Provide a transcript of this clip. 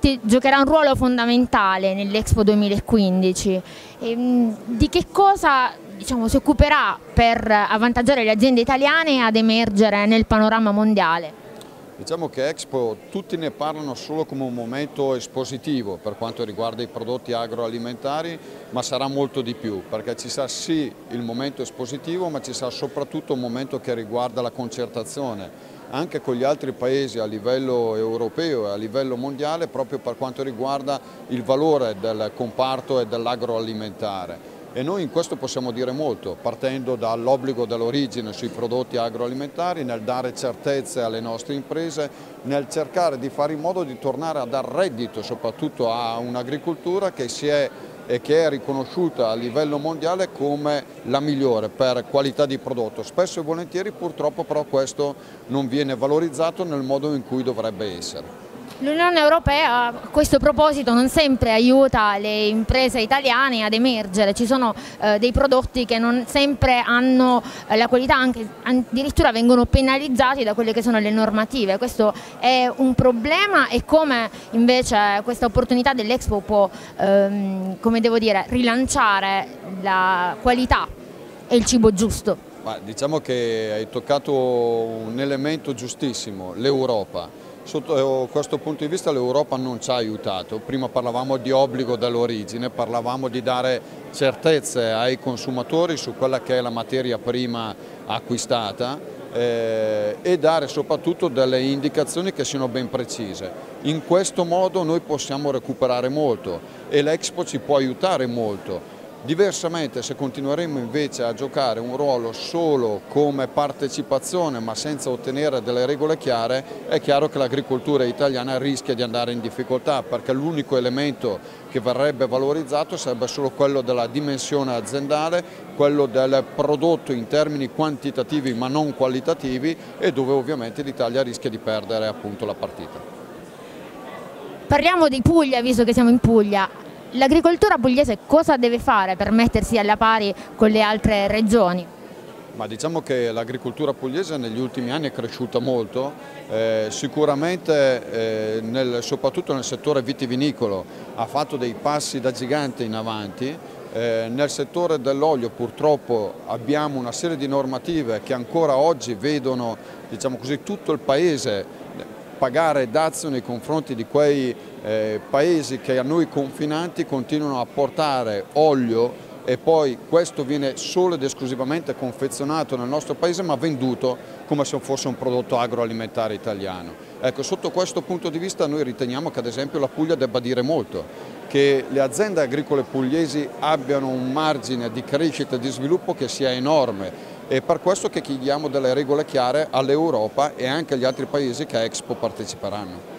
prodotti giocherà un ruolo fondamentale nell'Expo 2015. Di che cosa, diciamo, si occuperà per avvantaggiare le aziende italiane ad emergere nel panorama mondiale? Diciamo che Expo tutti ne parlano solo come un momento espositivo per quanto riguarda i prodotti agroalimentari, ma sarà molto di più, perché ci sarà sì il momento espositivo, ma ci sarà soprattutto un momento che riguarda la concertazione anche con gli altri paesi a livello europeo e a livello mondiale, proprio per quanto riguarda il valore del comparto e dell'agroalimentare. E noi in questo possiamo dire molto, partendo dall'obbligo dell'origine sui prodotti agroalimentari, nel dare certezze alle nostre imprese, nel cercare di fare in modo di tornare a dar reddito soprattutto a un'agricoltura che è riconosciuta a livello mondiale come la migliore per qualità di prodotto. Spesso e volentieri purtroppo però questo non viene valorizzato nel modo in cui dovrebbe essere. L'Unione Europea a questo proposito non sempre aiuta le imprese italiane ad emergere, ci sono dei prodotti che non sempre hanno la qualità, anche addirittura vengono penalizzati da quelle che sono le normative. Questo è un problema, e come invece questa opportunità dell'Expo può come devo dire, rilanciare la qualità e il cibo giusto? Diciamo che hai toccato un elemento giustissimo, l'Europa. Sotto questo punto di vista l'Europa non ci ha aiutato. Prima parlavamo di obbligo dell'origine, parlavamo di dare certezze ai consumatori su quella che è la materia prima acquistata e dare soprattutto delle indicazioni che siano ben precise. In questo modo noi possiamo recuperare molto e l'Expo ci può aiutare molto. Diversamente, se continueremo invece a giocare un ruolo solo come partecipazione ma senza ottenere delle regole chiare, è chiaro che l'agricoltura italiana rischia di andare in difficoltà, perché l'unico elemento che verrebbe valorizzato sarebbe solo quello della dimensione aziendale, quello del prodotto in termini quantitativi ma non qualitativi, e dove ovviamente l'Italia rischia di perdere appunto la partita. Parliamo di Puglia, visto che siamo in Puglia. L'agricoltura pugliese cosa deve fare per mettersi alla pari con le altre regioni? Ma diciamo che l'agricoltura pugliese negli ultimi anni è cresciuta molto, sicuramente soprattutto nel settore vitivinicolo ha fatto dei passi da gigante in avanti. Nel settore dell'olio purtroppo abbiamo una serie di normative che ancora oggi vedono, diciamo così, tutto il paese pagare dazio nei confronti di quei paesi che a noi confinanti continuano a portare olio, e poi questo viene solo ed esclusivamente confezionato nel nostro paese ma venduto come se fosse un prodotto agroalimentare italiano. Ecco, sotto questo punto di vista noi riteniamo che ad esempio la Puglia debba dire molto, che le aziende agricole pugliesi abbiano un margine di crescita e di sviluppo che sia enorme, e per questo che chiediamo delle regole chiare all'Europa e anche agli altri paesi che a Expo parteciperanno.